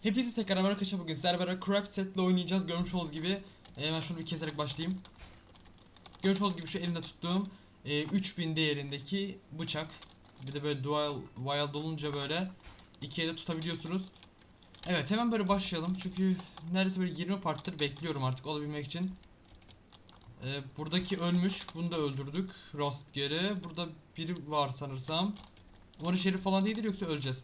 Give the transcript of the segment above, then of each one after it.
Hepinize tekrar merhaba arkadaşlar, bugün sizlerle beraber Craft Set'le oynayacağız. Görmüş olduğunuz gibi hemen şunu bir keserek başlayayım. Görmüş olduğunuz gibi şu elimde tuttuğum 3000 değerindeki bıçak. Bir de böyle dual wild olunca böyle ikiye de tutabiliyorsunuz. Evet, hemen böyle başlayalım çünkü neredeyse böyle 20 partdır bekliyorum artık olabilmek için. Buradaki ölmüş, bunu da öldürdük. Rostgeri burada biri var sanırsam. Umarım şerif falan değildir, yoksa öleceğiz.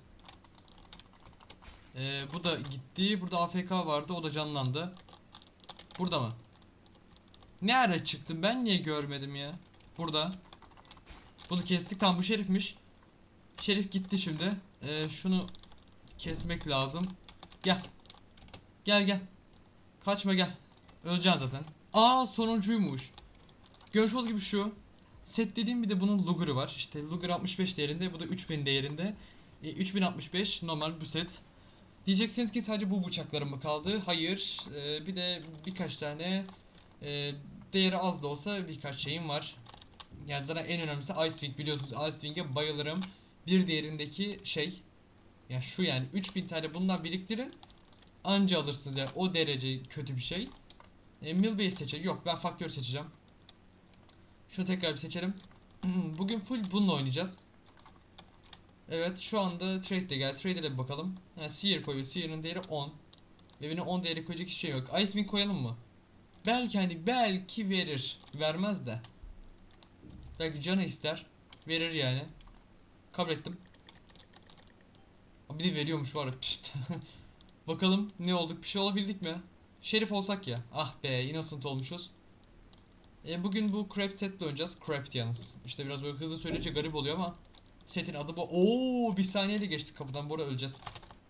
Bu da gitti. Burada AFK vardı, o da canlandı. Burada mı? Ne ara çıktım, ben niye görmedim ya? Burada. Bunu kestik, tam bu şerifmiş. Şerif gitti şimdi. Şunu kesmek lazım. Gel. Gel gel. Kaçma, gel. Öleceksin zaten. Aa, sonuncuymuş. Görmüş olduğunuz gibi şu. Set dediğim, bir de bunun Luger'ı var. İşte Luger 65 değerinde, bu da 3000 değerinde. 3065 normal bu set. Diyeceksiniz ki sadece bu bıçaklarım mı kaldı? Hayır. Bir de birkaç tane değeri az da olsa birkaç şeyim var. Yani zaten en önemlisi Icewing, biliyorsunuz Icewing'e bayılırım. Bir değerindeki şey. Yani şu, yani 3000 tane bundan biriktirin. Anca alırsınız, yani o derece kötü bir şey. Milba'yı seçelim. Yok, ben faktör seçeceğim. Şunu tekrar bir seçelim. Bugün full bununla oynayacağız. Evet, şu anda trade de gel. Trade'e bir bakalım. Yani Seer koyuyor. Seer'ın değeri 10. Ve benim 10 değeri koyacak hiçbir şey yok. Icewing koyalım mı? Belki, hani belki verir. Vermez de. Belki canı ister. Verir yani. Kabul ettim. Bir de veriyormuş var. Bakalım ne olduk, bir şey olabildik mi? Şerif olsak ya. Ah be, innocent olmuşuz. Bugün bu Craft setle oynayacağız. Craft yalnız. İşte biraz böyle hızlı söyleyince garip oluyor ama setin adı bu. Oo, bir saniyeyle geçtik kapıdan. Bu arada öleceğiz.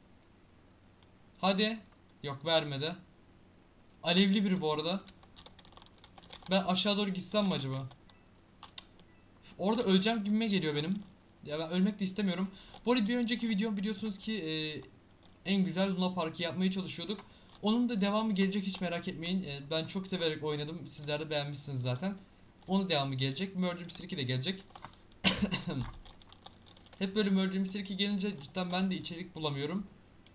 Hadi. Yok, vermedi. Alevli biri bu arada. Ben aşağı doğru gitsem mi acaba? Orada öleceğim gibime geliyor benim. Ya ben ölmek de istemiyorum. Bu arada bir önceki videom, biliyorsunuz ki en güzel Luna Park'ı yapmaya çalışıyorduk. Onun da devamı gelecek, hiç merak etmeyin. Ben çok severek oynadım. Sizler de beğenmişsiniz zaten. Onun devamı gelecek. Murder Mystery 2 de gelecek. Hep böyle Murder Mystery 2 gelince cidden ben de içerik bulamıyorum.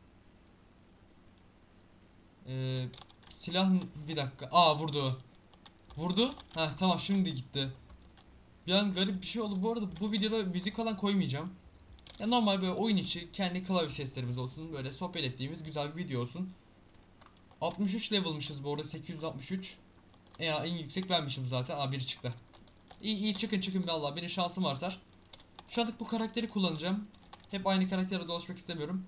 Silah, bir dakika. Aa, vurdu. Vurdu. Ha tamam, şimdi gitti. Bir an garip bir şey oldu. Bu arada bu videoda müzik falan koymayacağım. Ya normal böyle oyun içi kendi klavye seslerimiz olsun. Böyle sohbet ettiğimiz güzel bir video olsun. 63 level'mışız bu arada, 863. Ya en yüksek benmişim zaten. Aa, biri çıktı. İyi iyi, çıkın çıkın, vallahi benim şansım artar. Şu anlık bu karakteri kullanacağım. Hep aynı karakterle dolaşmak istemiyorum.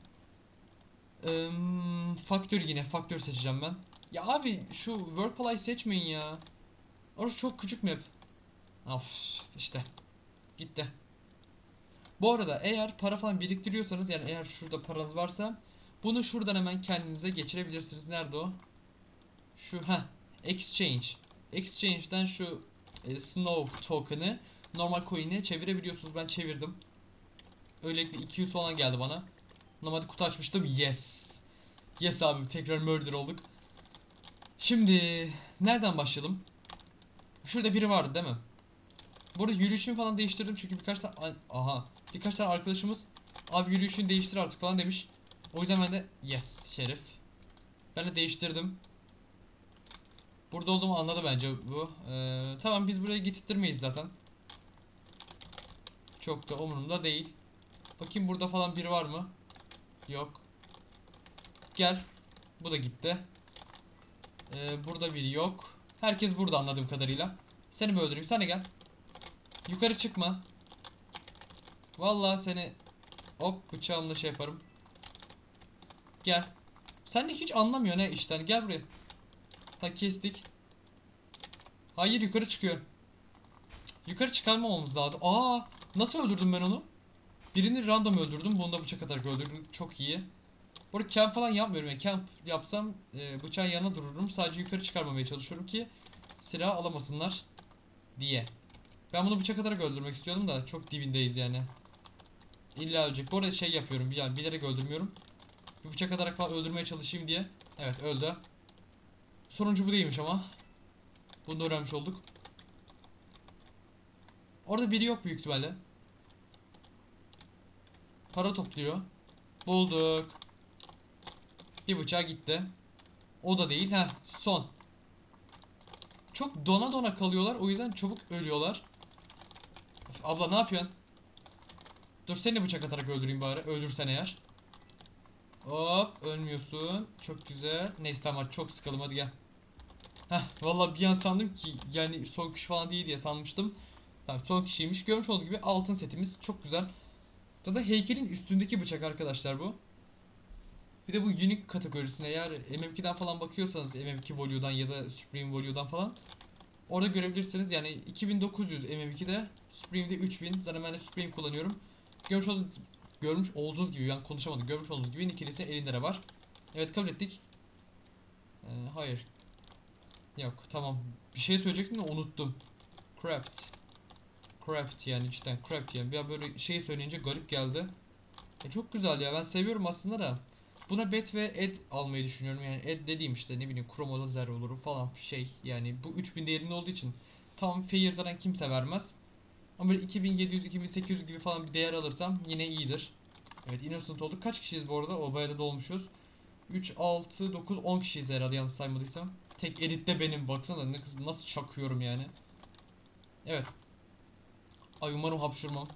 Faktör, yine faktör seçeceğim ben. Ya abi, şu Workplay seçmeyin ya. Orası çok küçük map. Of, işte gitti. Bu arada eğer para falan biriktiriyorsanız, yani eğer şurada paranız varsa, bunu şuradan hemen kendinize geçirebilirsiniz. Nerede o? Şu, exchange. Exchange'den şu snow token'ı normal coin'e çevirebiliyorsunuz. Ben çevirdim. Öylelikle 200 falan geldi bana. Normalde kutu açmıştım. Yes. Yes abi, tekrar murder olduk. Şimdi nereden başlayalım? Şurada biri vardı değil mi? Burada yürüyüşünü falan değiştirdim çünkü birkaç tane arkadaşımız abi yürüyüşünü değiştir artık falan demiş. O yüzden ben de yes şerif. Ben de değiştirdim. Burada olduğumu anladı bence bu. Tamam, biz buraya getirtmeyiz zaten. Çok da umurumda değil. Bakayım burada falan biri var mı? Yok. Gel. Bu da gitti. Burada biri yok. Herkes burada anladığım kadarıyla. Seni mi öldüreyim? Sen de gel. Yukarı çıkma. Vallahi seni hop bıçağımla şey yaparım. Gel. Sen de hiç anlamıyor ne işten. Gel buraya. Ta kestik. Hayır, yukarı çıkıyor. Yukarı çıkarmamamız lazım. Aa, nasıl öldürdüm ben onu? Birini random öldürdüm. Bunu da bıçak atarak öldürdüm. Çok iyi. Burada camp falan yapmıyorum. Yani camp yapsam bıçağın yanına dururum. Sadece yukarı çıkarmamaya çalışıyorum ki silah alamasınlar diye. Ben bunu bıçak atarak öldürmek istiyordum da çok dibindeyiz yani. İlla ölecek. Bu arada şey yapıyorum. Yani bilerek öldürmüyorum. Bir bıçak atarak falan öldürmeye çalışayım diye. Evet, öldü. Sonuncu bu değilmiş ama. Bunu da öğrenmiş olduk. Orada biri yok büyük ihtimalle. Para topluyor. Bulduk. Bir bıçağı gitti. O da değil. Heh, son. Çok dona dona kalıyorlar. O yüzden çabuk ölüyorlar. Of, abla ne yapıyorsun? Dur seni bıçak atarak öldüreyim bari. Öldürsen eğer. Hop ölmüyorsun. Çok güzel. Neyse tamam çok sıkalım hadi gel. Heh valla bir an sandım ki yani son kişi falan değil diye sanmıştım. Tamam son kişiymiş. Görmüş olduğunuz gibi altın setimiz çok güzel. Zaten heykelin üstündeki bıçak arkadaşlar bu. Bir de bu unique kategorisine eğer MM2'den falan bakıyorsanız MM2 Volue'dan ya da Supreme Volue'dan falan orada görebilirsiniz. Yani 2900 MM2'de Supreme'de 3000. Zaten ben de Supreme kullanıyorum. Görmüş olduğunuz gibi ben konuşamadım. Görmüş olduğunuz gibi ikilisi elinde var. Evet kabul ettik. Hayır. Yok tamam. Bir şey söyleyecektim de unuttum. Craft. Craft yani cidden craft yani. Bir böyle şey söyleyince garip geldi. Çok güzel ya ben seviyorum aslında da. Buna bet ve ed almayı düşünüyorum yani ed dediğim işte ne bileyim kromo lazer olur falan şey yani bu 3000 değerinde olduğu için tam fair zaten kimse vermez. Ama böyle 2700-2800 gibi falan bir değer alırsam yine iyidir. Evet innocent olduk. Kaç kişiyiz bu arada? O bayağı da dolmuşuz. 3, 6, 9, 10 kişiyiz herhalde yanlış saymadıysam. Tek editte benim. Baksana nasıl çakıyorum yani. Evet. Ay umarım hapşurmam.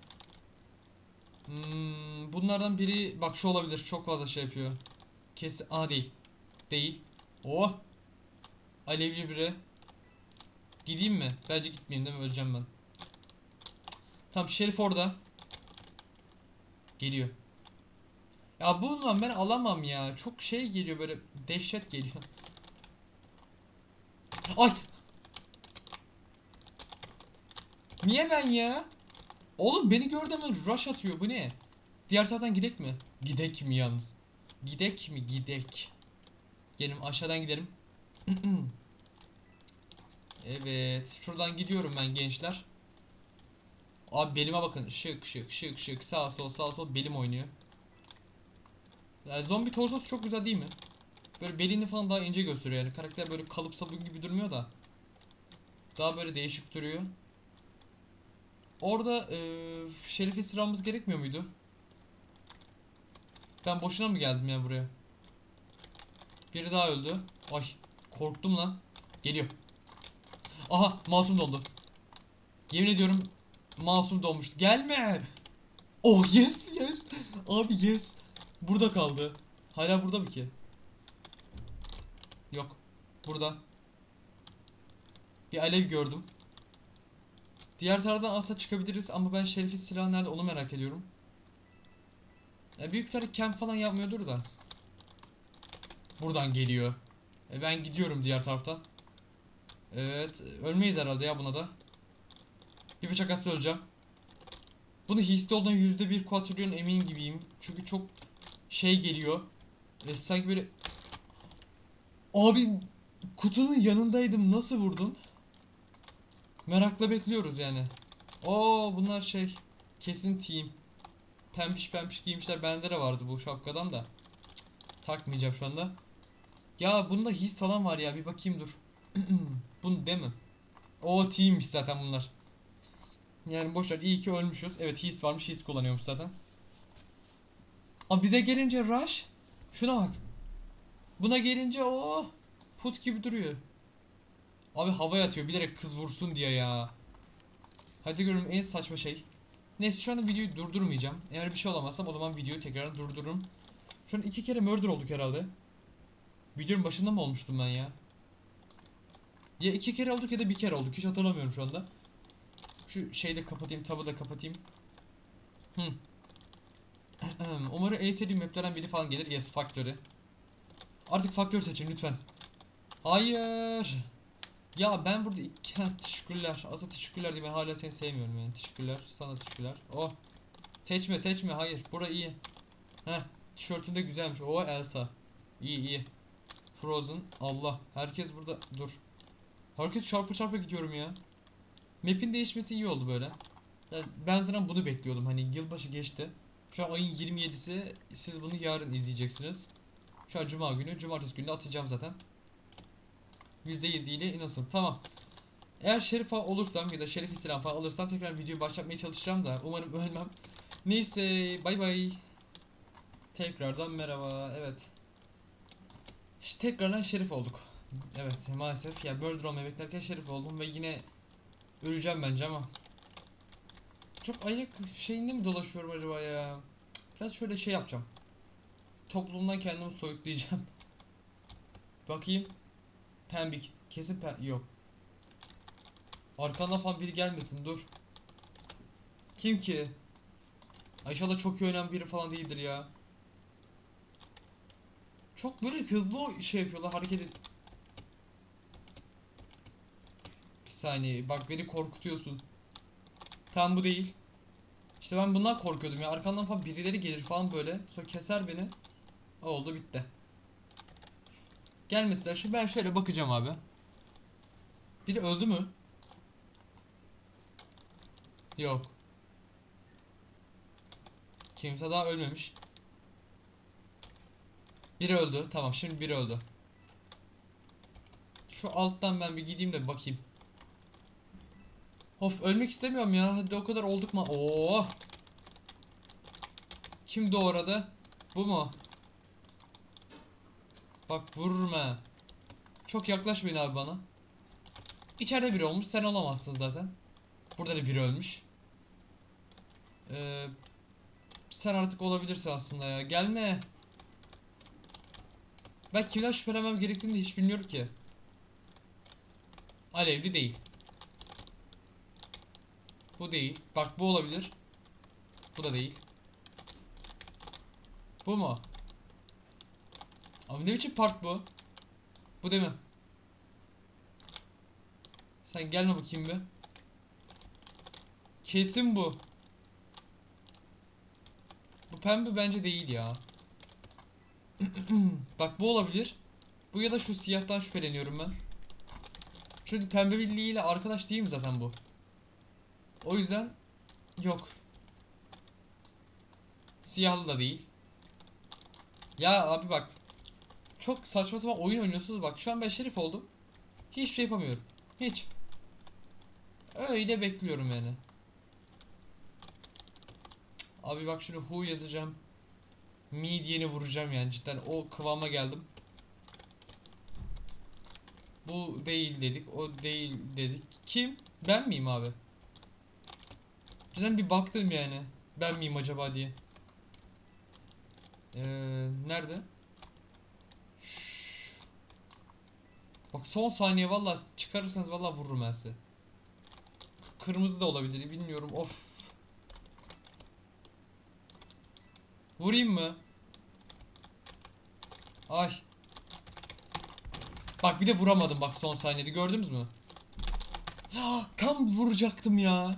Bunlardan biri bak şu olabilir. Çok fazla şey yapıyor. Kesin. Aa değil. Değil. Oh. Alevli biri. Gideyim mi? Bence gitmeyeyim değil mi? Öleceğim ben. Tamam Şerif orada. Geliyor. Ya bundan ben alamam ya. Çok şey geliyor böyle dehşet geliyor. Ay. Niye ben ya? Oğlum beni gördü hemen rush atıyor. Bu ne? Diğer taraftan gidek mi? Gidek mi yalnız? Gidek mi? Gidek. Gelin aşağıdan gidelim. Evet. Şuradan gidiyorum ben gençler. Abi belime bakın. Şık şık şık şık. Sağ sol sağ sol belim oynuyor. Yani zombi torsosu çok güzel değil mi? Böyle belini falan daha ince gösteriyor yani. Karakter böyle kalıp sabun gibi durmuyor da. Daha böyle değişik duruyor. Orada Şerif'i sıramız gerekmiyor muydu? Ben boşuna mı geldim ya buraya? Biri daha öldü. Ay korktum lan. Geliyor. Aha masum dondu. Yemin ediyorum masum donmuştu. Gelme. Oh yes yes. Abi yes. Burada kaldı. Hala burada mı ki? Yok. Burada. Bir alev gördüm. Diğer taraftan asla çıkabiliriz ama ben Şerif'in silahı nerede onu merak ediyorum. Büyükler camp falan yapmıyordur da. Buradan geliyor. Ben gidiyorum diğer taraftan. Evet. Ölmeyiz herhalde ya buna da. Bir bıçak atsa öleceğim. Bunu hisli olduğundan %1 quadrillion emin gibiyim. Çünkü çok şey geliyor. Sanki böyle... Abi kutunun yanındaydım. Nasıl vurdun? Merakla bekliyoruz yani. Oo bunlar şey. Kesin team. Pempiş pempiş giymişler. Bende de vardı bu şapkadan da. Takmayacağım şu anda. Ya bunda his falan var ya. Bir bakayım dur. Bunu değil mi? O teammiş zaten bunlar. Yani boşver iyi ki ölmüşüz. Evet his varmış his kullanıyormuş zaten. Ama bize gelince rush. Şuna bak. Buna gelince o put gibi duruyor. Abi havaya atıyor bilerek kız vursun diye ya. Hadi görün en saçma şey. Neyse şu anda videoyu durdurmayacağım. Eğer bir şey olamazsam o zaman videoyu tekrar durdururum. Şu an 2 kere murder olduk herhalde. Videonun başında mı olmuştum ben ya? Ya 2 kere olduk ya da bir kere olduk. Hiç hatırlamıyorum şu anda. Şu şeyi de kapatayım, tabı da kapatayım. Umarım en sevdiğim maplerden biri falan gelir. Yes, Factory. Artık Factory seçin lütfen. Hayır. Ya ben burada teşekkürler. Aslında teşekkürler diye ben hala seni sevmiyorum yani. Teşekkürler. Sana teşekkürler. Oh. Seçme seçme. Hayır. Bura iyi. Heh. Tişörtün de güzelmiş. O Elsa. İyi iyi. Frozen. Allah. Herkes burada. Dur. Herkes çarpı çarpı gidiyorum ya. Map'in değişmesi iyi oldu böyle. Yani ben zaten bunu bekliyordum. Hani yılbaşı geçti. Şu an ayın 27'si. Siz bunu yarın izleyeceksiniz. Şu an cuma günü. Cumartesi günü atacağım zaten. %7 ile Innocent. Tamam. Eğer Şerif olursam ya da Şerif İslam falan alırsam tekrar videoyu başlatmaya çalışacağım da umarım ölmem. Neyse bay bay. Tekrardan merhaba. Evet. İşte tekrardan şerif olduk. Evet maalesef ya, murder olmayı beklerken şerif oldum ve yine öleceğim bence ama. Çok ayak şeyinde mi dolaşıyorum acaba ya? Biraz şöyle şey yapacağım. Toplumdan kendimi soyutlayacağım. Bakayım. Pembik. Kesin yok. Arkandan falan biri gelmesin, dur. Kim ki? Ay İnşallah çok iyi önemli biri falan değildir ya. Çok böyle hızlı şey yapıyorlar, hareket et. Bir saniye bak, beni korkutuyorsun. Tam bu değil. İşte ben bundan korkuyordum ya, arkandan falan birileri gelir falan böyle. Sonra keser beni. Oldu bitti. Gelmesinler, şu ben şöyle bakacağım abi. Biri öldü mü? Yok. Kimse daha ölmemiş. Biri öldü. Tamam, şimdi biri öldü. Şu alttan ben bir gideyim de bakayım. Of, ölmek istemiyorum ya. Hadi o kadar olduk mu? Oo. Kim doğradı? Bu mu? Bak vurma. Çok yaklaşmayın abi bana. İçeride biri olmuş. Sen olamazsın zaten. Burada da biri ölmüş. Ee, Sen artık olabilirsin aslında ya. Gelme. Ben kimden şüphelenmem gerektiğini de hiç bilmiyorum ki. Alevli değil. Bu değil. Bak bu olabilir. Bu da değil. Bu mu? Abi ne biçim part bu? Bu değil mi? Sen gelme bakayım bir. Kesin bu. Bu pembe bence değil ya. Bak bu olabilir. Bu ya da şu siyahtan şüpheleniyorum ben. Çünkü pembe birliğiyle arkadaş değil mi zaten bu? O yüzden yok. Siyahlı da değil. Ya abi bak. Çok saçma sapan oyun oynuyorsunuz bak. Şu an ben şerif oldum. Hiçbir şey yapamıyorum. Hiç. Öyle bekliyorum yani. Abi bak şunu who yazacağım. Midyeni vuracağım yani, cidden o kıvama geldim. Bu değil dedik, o değil dedik. Kim? Ben miyim abi? Cidden bir baktım yani. Ben miyim acaba diye. Nerede? Şşş. Bak son saniye vallahi çıkarırsanız vallahi vururum ben size. Kırmızı da olabilir bilmiyorum, of. Vurayım mı? Ay. Bak bir de vuramadım bak, son saniyede gördünüz mü? Ya tam vuracaktım ya.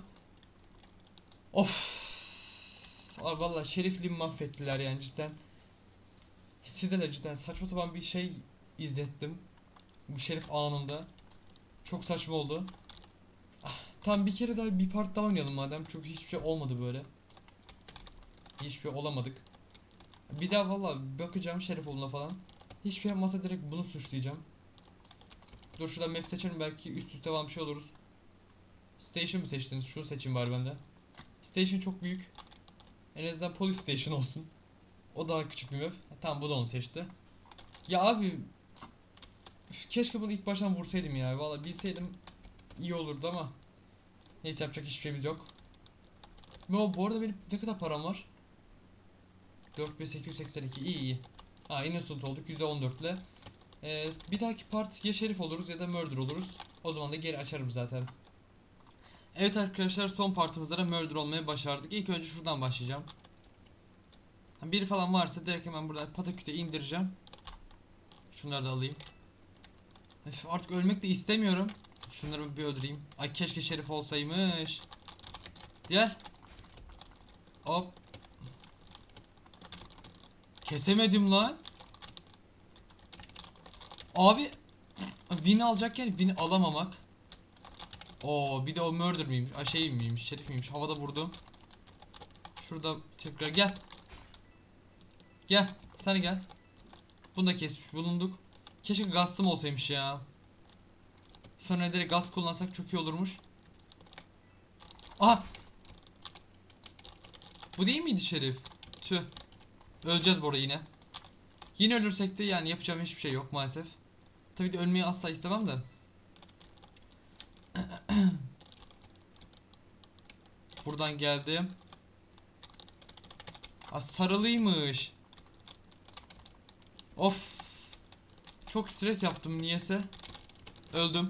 Of. Abi vallahi şerifliğimi mahvettiler yani cidden. Size de cidden saçma sapan bir şey izlettim. Bu şerif anında. Çok saçma oldu. Tam bir kere daha bir part daha oynayalım madem. Çünkü hiçbir şey olmadı böyle. Hiçbir şey olamadık. Bir daha valla bakacağım Şerifoğlu'na falan. Hiçbir şey yapmazsa direkt bunu suçlayacağım. Dur şuradan map seçelim, belki üst üste falan bir şey oluruz. Station mı seçtiniz? Şunu seçeyim bari ben de. Station çok büyük. En azından police station olsun. O daha küçük bir map. Tamam bu da onu seçti. Ya abi keşke bunu ilk baştan vursaydım ya. Valla bilseydim iyi olurdu ama. Neyse, yapacak hiçbir şeyimiz yok. Bu arada benim ne kadar param var? 4882, iyi iyi. Ha, innocent olduk %14 ile. Bir dahaki part ya şerif oluruz ya da murder oluruz. O zaman da geri açarım zaten. Evet arkadaşlar, son partımızda da murder olmayı başardık. İlk önce şuradan başlayacağım. Biri falan varsa direkt hemen buradan pataküte indireceğim. Şunları da alayım. Artık ölmek de istemiyorum. Şunları bir öldüreyim. Ay keşke şerif olsaymış. Gel. Hop. Kesemedim lan. Abi win alacakken win alamamak. Oo, bir de o murder miymiş? Şey miymiş? Şerif miymiş? Havada vurdum. Şurada tekrar gel. Gel. Sen gel. Bunu da kesmiş bulunduk. Keşke gazım olsaymış ya. Sonra direkt gaz kullansak çok iyi olurmuş. Aha. Bu değil miydi şerif? Tüh. Öleceğiz bu arada yine. Yine ölürsek de yani yapacağım hiçbir şey yok maalesef. Tabii de ölmeyi asla istemem de. Buradan geldim. Aa, sarılıymış. Of. Çok stres yaptım niyeyse. Öldüm.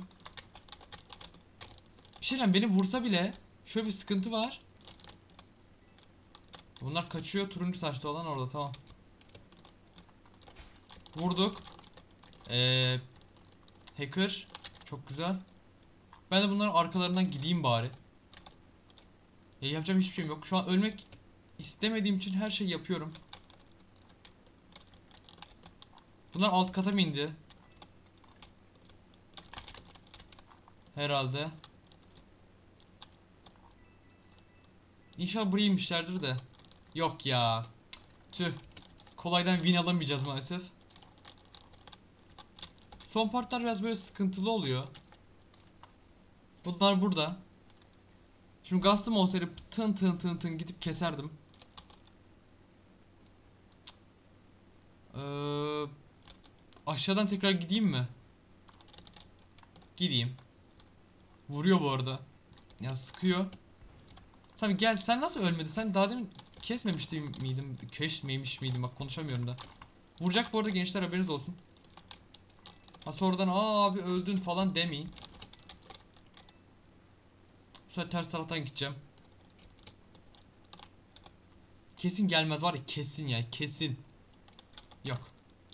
Bir şey diyeyim, beni vursa bile şöyle bir sıkıntı var. Bunlar kaçıyor, turuncu saçlı olan orada, tamam. Vurduk. Hacker. Çok güzel. Ben de bunların arkalarından gideyim bari. Yapacağım hiçbir şeyim yok. Şu an ölmek istemediğim için her şeyi yapıyorum. Bunlar alt kata mı indi? Herhalde. İnşallah buraya inmişlerdir de. Yok ya. Tüh. Kolaydan win alamayacağız maalesef. Son partlar biraz böyle sıkıntılı oluyor. Bunlar burada. Şimdi Gastım olsaydı tın tın tın tın gidip keserdim. Aşağıdan tekrar gideyim mi? Gideyim. Vuruyor bu arada. Ya sıkıyor. Sen gel, sen nasıl ölmedin? Sen daha demin kesmemiştim miydim? Kesmemiş miydim? Bak konuşamıyorum da. Vuracak bu arada gençler, haberiniz olsun. Ha sonradan aa abi öldün falan demeyin. Bu sefer ters taraftan gideceğim. Kesin gelmez var ya, kesin ya, kesin. Yok.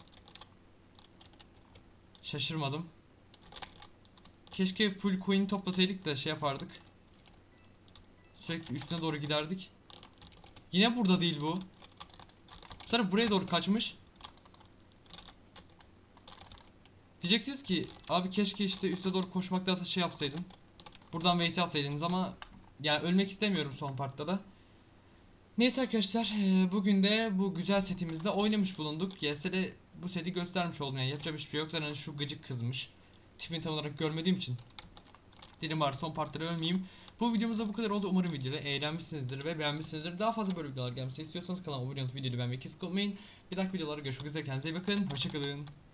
Şaşırmadım. Keşke full coin toplasaydık da şey yapardık. Sürekli üstüne doğru giderdik. Yine burada değil bu. Sonra buraya doğru kaçmış. Diyeceksiniz ki abi keşke işte üste doğru koşmaktansa şey yapsaydın. Buradan vs alsaydınız ama yani ölmek istemiyorum son partta da. Neyse arkadaşlar, bugün de bu güzel setimizde oynamış bulunduk. YS'de bu seti göstermiş oldum, yani yapacağım hiçbir şey yok. Zaten şu gıcık kızmış. Tipini tam olarak görmediğim için. Dedim bari son partları ölmeyeyim. Bu videomuzda bu kadar oldu. Umarım videoda eğlenmişsinizdir ve beğenmişsinizdir. Daha fazla böyle videolar gelmesini istiyorsanız kanalıma abone olup videoyu beğenmeyi kesin unutmayın. Bir dahaki videolarda görüşmek üzere. Kendinize iyi bakın. Hoşçakalın.